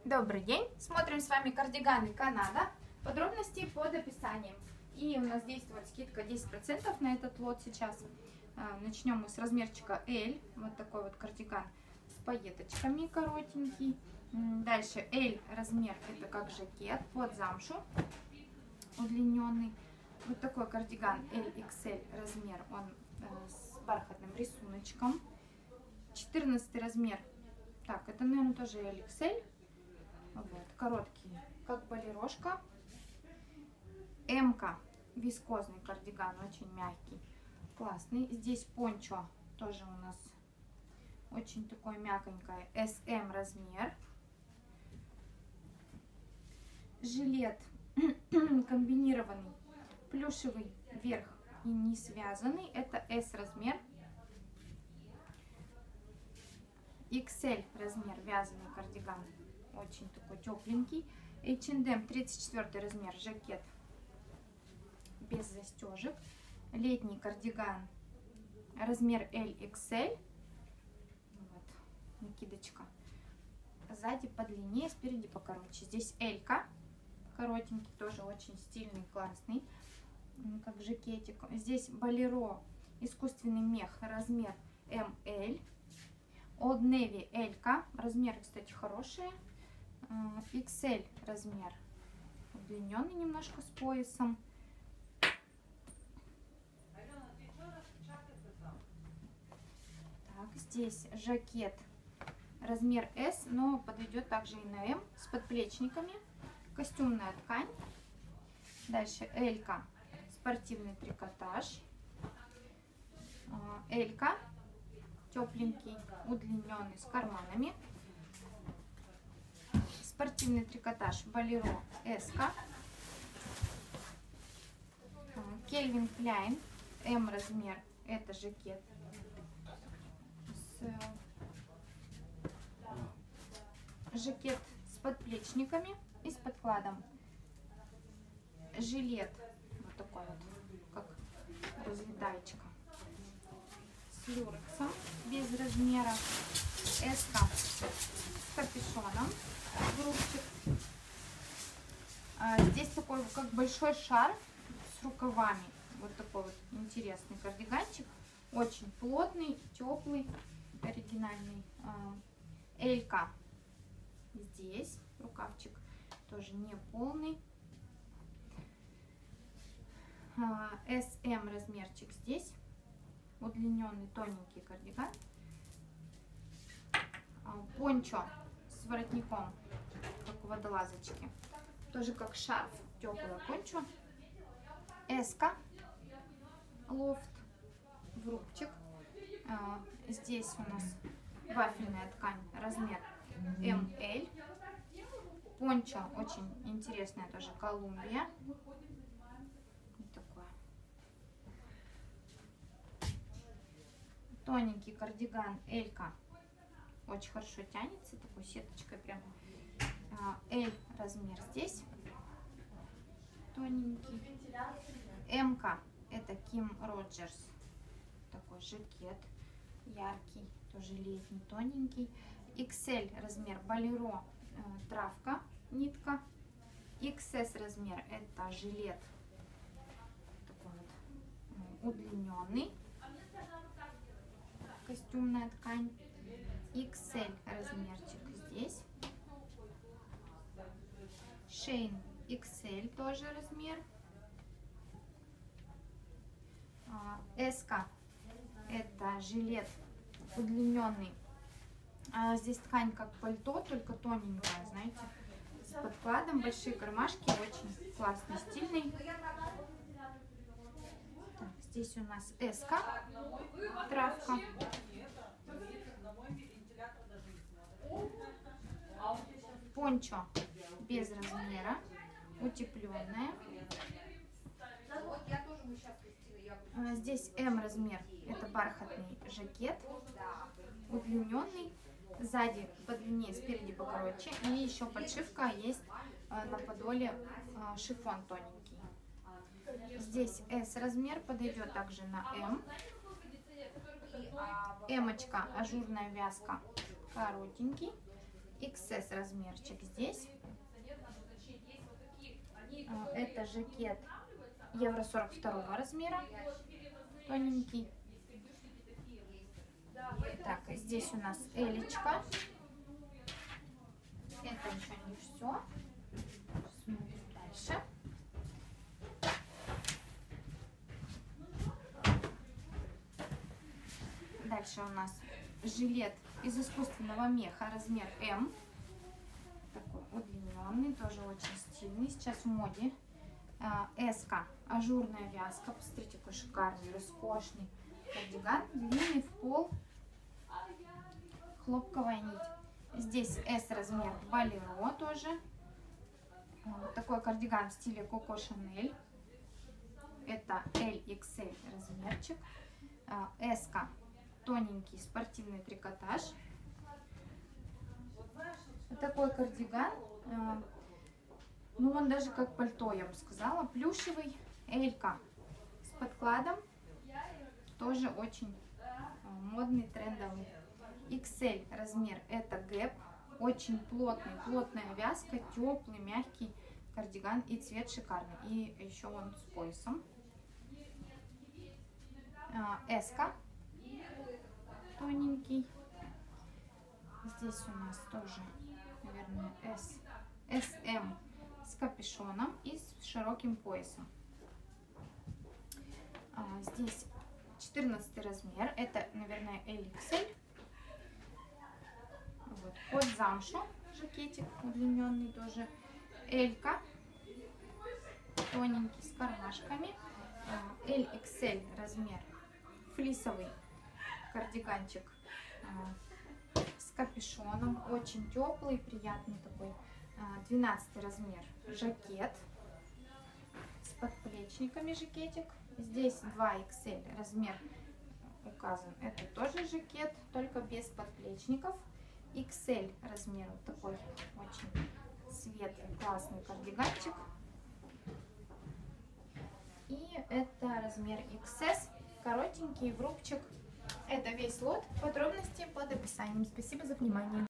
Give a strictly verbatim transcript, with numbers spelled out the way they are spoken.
Добрый день! Смотрим с вами кардиганы Канада. Подробности под описанием. И у нас действует скидка десять процентов на этот лот сейчас. Начнем мы с размерчика L. Вот такой вот кардиган с пайеточками коротенький. Дальше L размер, это как жакет под замшу удлиненный. Вот такой кардиган эл икс эль размер, он с бархатным рисуночком. четырнадцатый размер. Так, это, наверное, тоже эл икс эль. Вот, короткий, как балерошка. М-ка, вискозный кардиган, очень мягкий, классный. Здесь пончо, тоже у нас очень такой мягонькое, эс эм размер. Жилет комбинированный, плюшевый верх и не связанный, это эс размер. икс эль размер, вязаный кардиган, очень такой тепленький. эйч энд эм тридцать четвёртый размер, жакет без застежек. Летний кардиган, размер эл икс эль. Вот, накидочка. Сзади подлиннее, спереди покороче. Здесь элька, коротенький, тоже очень стильный, классный, как жакетик. Здесь болеро, искусственный мех, размер эм эль. Old Navy элька, размеры, кстати, хорошие. икс эль размер, удлиненный немножко с поясом. Так, здесь жакет размер эс, но подойдет также и на эм с подплечниками. Костюмная ткань. Дальше элька, спортивный трикотаж. Элька, тепленький, удлиненный с карманами. Спортивный трикотаж болеро эс-ка. Кельвин Кляйн эм размер, это жакет с, жакет с подплечниками и с подкладом. Жилет вот такой вот, как разлетайчика, с люрексом без размера. эс-ка с капюшоном, рубчик. А здесь такой как большой шарф с рукавами. Вот такой вот интересный кардиганчик. Очень плотный, теплый, оригинальный. Элька здесь, рукавчик тоже не полный. эс эм размерчик здесь, удлиненный тоненький кардиган. Пончо с воротником, как у водолазочки, тоже как шарф, теплое пончо. эс-ка, лофт, в рубчик. Здесь у нас вафельная ткань, размер эм эль. Пончо очень интересная, тоже Колумбия. Вот такое. Тоненький кардиган элька, очень хорошо тянется, такой сеточкой прям. Эль размер здесь, тоненький. М-ка, это Ким Роджерс, такой жакет яркий, тоже летний, тоненький. икс эль размер болеро, э, травка, нитка. икс эс размер, это жилет такой вот, удлиненный, костюмная ткань. икс эль размерчик здесь. Шейн икс эль тоже размер. эс-ка, это жилет удлиненный. А здесь ткань как пальто, только тоненькая, знаете, с подкладом, большие кармашки, очень классный, стильный. Так, здесь у нас эс-ка, травка. Пончо без размера, утепленная. Здесь эм размер, это бархатный жакет, удлиненный, сзади подлиннее, спереди покороче. И еще подшивка есть на подоле, шифон тоненький. Здесь эс размер, подойдет также на эм. Эмочка, ажурная вязка, коротенький. икс эс размерчик здесь. Это жакет евро сорок второго размера, тоненький. Так, здесь у нас элечка. Это еще не все. Смотрим дальше. Дальше у нас жилет из искусственного меха, размер эм. Такой удлиненный, тоже очень стильный. Сейчас в моде. Эска, ажурная вязка. Посмотрите, какой шикарный, роскошный кардиган. Длинный в пол, хлопковая нить. Здесь эс размер, болеро тоже. Вот такой кардиган в стиле Коко Шанель. Это эль икс эль размерчик. Эска, тоненький спортивный трикотаж. Вот такой кардиган. Ну, он даже как пальто, я бы сказала. Плюшевый, элька с подкладом. Тоже очень модный, трендовый. икс эль размер, это гэп. Очень плотный, плотная вязка, теплый, мягкий кардиган. И цвет шикарный. И еще он с поясом. Эска, тоненький. Здесь у нас тоже, наверное, эс, эс эм с капюшоном и с широким поясом. А, здесь четырнадцатый размер, это, наверное, эль икс эль. Вот, под замшу жакетик удлиненный тоже. Элька, тоненький, с кармашками. А, эль икс эль размер, флисовый кардиганчик а, с капюшоном, очень теплый, приятный такой. двенадцатый размер, жакет с подплечниками, жакетик. Здесь два икс эль размер указан, это тоже жакет, только без подплечников. икс эль размер, вот такой очень светлый, классный кардиганчик. И это размер икс эс, коротенький, в рубчик. Это весь лот, подробности под описанием. Спасибо за внимание.